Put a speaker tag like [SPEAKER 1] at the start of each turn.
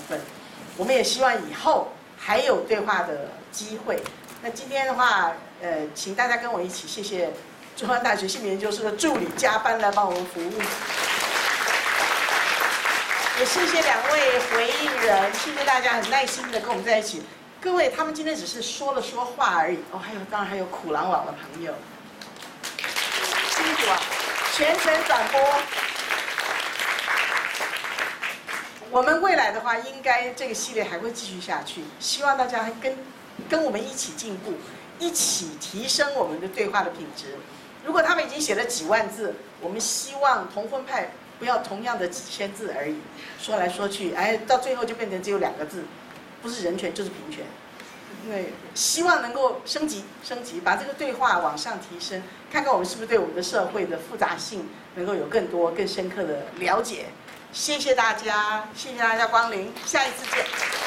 [SPEAKER 1] 分。我们也希望以后还有对话的机会。那今天的话，请大家跟我一起谢谢中央大学性别研究所的助理加班来帮我们服务，也谢谢2位回应人，谢谢大家很耐心的跟我们在一起。各位，他们今天只是说了说话而已哦，当然还有苦狼网的朋友，辛苦啊，全程转播。我们未来的话，应该这个系列还会继续下去，希望大家跟我们一起进步，一起提升我们的对话的品质。如果他们已经写了几万字，我们希望同婚派不要同样的几千字而已，说来说去，到最后就变成只有2个字，不是人权就是平权。因为希望能够升级，把这个对话往上提升，看看我们是不是对我们的社会的复杂性能够有更多、更深刻的了解。谢谢大家，谢谢大家光临，下一次见。